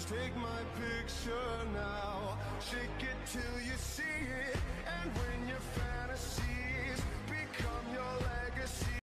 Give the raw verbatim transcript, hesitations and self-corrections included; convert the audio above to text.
Take my picture now, shake it till you see it. And when your fantasies